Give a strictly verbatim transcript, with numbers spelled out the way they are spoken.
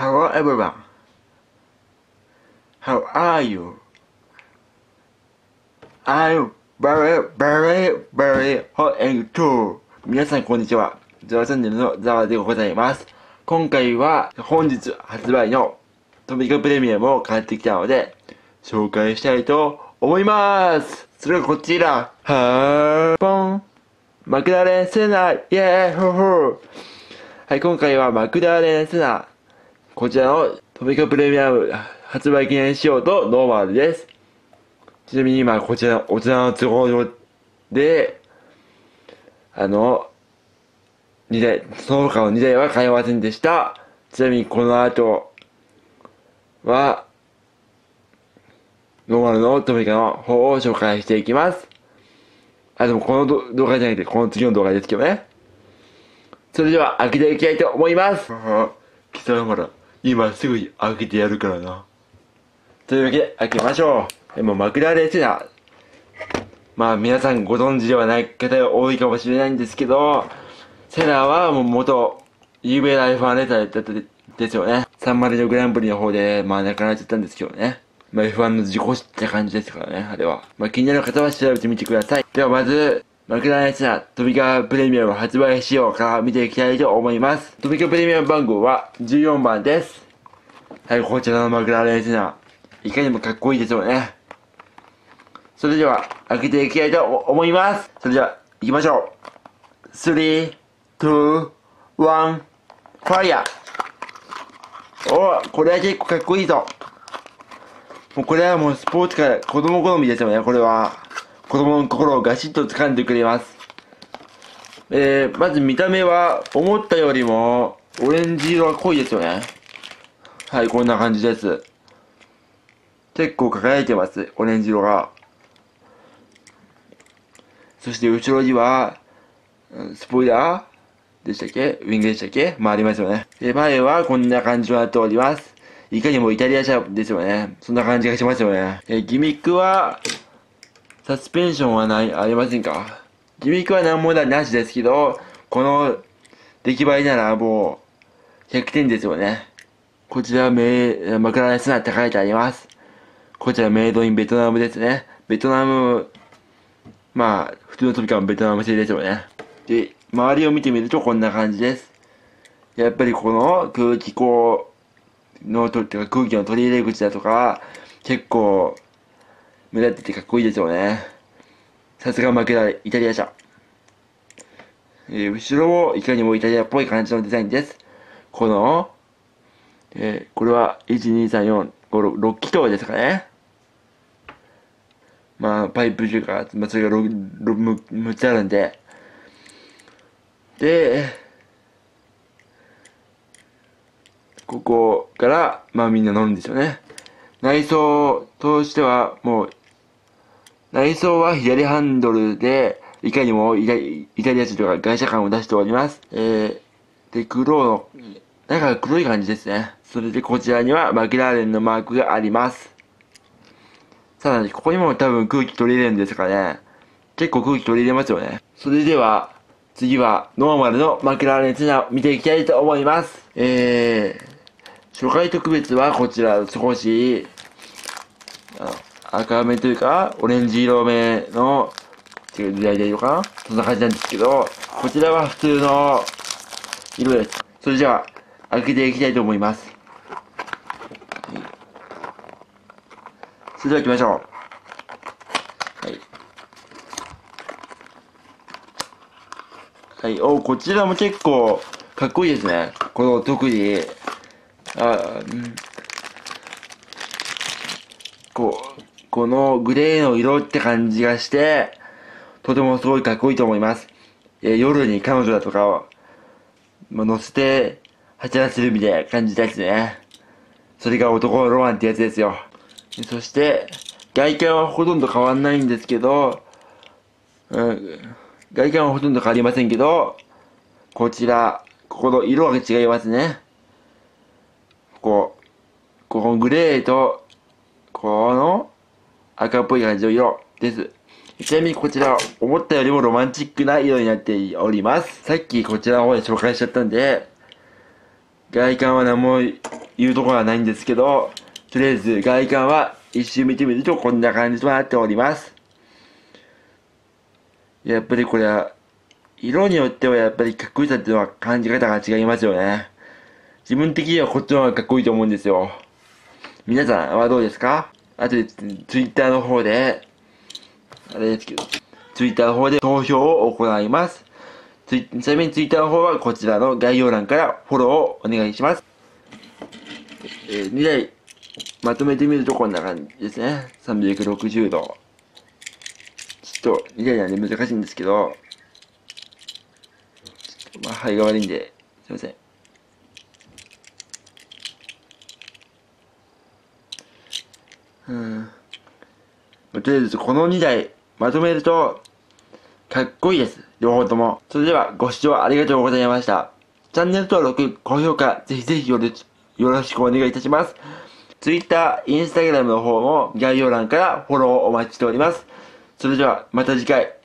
Hello everyone. How are you? I'm very, very, very hot and cool. 皆さんこんにちは。ザワチャンネルのザワでございます。今回は本日発売のトミカプレミアムを買ってきたので、紹介したいと思います。それがこちら。はーぽん。マクラーレンセナ、イェーホーホー。はい、今回はマクラーレンセナ。こちらのトミカプレミアム発売記念仕様とノーマルです。ちなみに今こちら、お茶の都合上で、あの、にだい、その他のにだいは買えませんでした。ちなみにこの後は、ノーマルのトミカの方を紹介していきます。あ、でもこの動画じゃなくて、この次の動画ですけどね。それでは開けていきたいと思います。貴様ら、今すぐに開けてやるからな。というわけで開けましょう。でもマクラーレンセナ。まあ皆さんご存知ではない方が多いかもしれないんですけど、セナはもう元有名な エフワン レーサーだったですよね。さんじゅうよんグランプリの方で、まあ亡くなっちゃったんですけどね。まあ エフワン の事故死って感じですからね、あれは。まあ気になる方は調べてみてください。ではまず、マクラーレンセナトミカプレミアム発売仕様から見ていきたいと思います。トミカプレミアム番号はじゅうよんばんです。はい、こちらのマクラーレンセナ。いかにもかっこいいですよね。それでは、開けていきたいと思います。それでは、行きましょう。スリー、ツー、ワン、ファイヤー。おー、これは結構かっこいいぞ。もうこれはもうスポーツから子供好みですよね、これは。子供の心をガシッと掴んでくれます。えー、まず見た目は、思ったよりも、オレンジ色が濃いですよね。はい、こんな感じです。結構輝いてます、オレンジ色が。そして後ろには、スポイラーでしたっけウィングでしたっけまあありますよね。で、前はこんな感じになっております。いかにもイタリア車ですよね。そんな感じがしますよね。え、ギミックは、サスペンションはない、ありませんか？ギミックは何もなしですけど、この出来栄えならもうひゃくてんですよね。こちらメマクラーレンセナって書いてあります。こちらメイドインベトナムですね。ベトナム、まあ、普通のトミカもベトナム製ですよね。で、周りを見てみるとこんな感じです。やっぱりこの空気口のと、てか空気の取り入れ口だとか、結構目立っててかっこいいですよね。さすがマクラーレンイタリア車。えー、後ろもいかにもイタリアっぽい感じのデザインです。この、えー、これは、いち、に、さん、よん、ご、ろく、ろっ気筒ですかね。まあ、パイプというか、まあ、それがろく、む、むつあるんで。で、ここから、まあみんな乗るんですよね。内装としては、もう、内装は左ハンドルで、いかにもイタイタリア人とか外車感を出しております。えー、で、黒の、なんか黒い感じですね。それでこちらにはマクラーレンのマークがあります。さらにここにも多分空気取り入れるんですかね。結構空気取り入れますよね。それでは、次はノーマルのマクラーレンセナを見ていきたいと思います。えー、初回特別はこちら少し、あの赤目というか、オレンジ色目の、違う時代でいいのかなそんな感じなんですけど、こちらは普通の色です。それじゃあ、開けていきたいと思います。それでは行きましょう。はい。はい。お、こちらも結構かっこいいですね。この特に、あ、うん、こう、このグレーの色って感じがして、とてもすごいかっこいいと思います。えー、夜に彼女だとかを、まあ、乗せて走らせるみたいな感じですね。それが男のロマンってやつですよ。そして、外観はほとんど変わんないんですけど、うん、外観はほとんど変わりませんけど、こちら、ここの色が違いますね。こう、このグレーと、この赤っぽい感じの色です。ちなみにこちら、思ったよりもロマンチックな色になっております。さっきこちらの方で紹介しちゃったんで、外観は何も言うところはないんですけど、とりあえず外観は一周見てみるとこんな感じとなっております。やっぱりこれは、色によってはやっぱりかっこよさっていうのは感じ方が違いますよね。自分的にはこっちの方がかっこいいと思うんですよ。皆さんはどうですか？あとでツイッターの方で、あれですけど、ツイッターの方で投票を行います。ちなみにツイッターの方はこちらの概要欄からフォローをお願いします。えー、にだいまとめてみるとこんな感じですね。さんびゃくろくじゅうど。ちょっとにだいなんで難しいんですけど、まあ、肺が悪いんで、すいません。うん。とりあえずこのにだいまとめると、かっこいいです。両方とも。それではご視聴ありがとうございました。チャンネル登録、高評価、ぜひぜひよろよろしくお願いいたします。Twitter、Instagram の方も概要欄からフォローをお待ちしております。それではまた次回。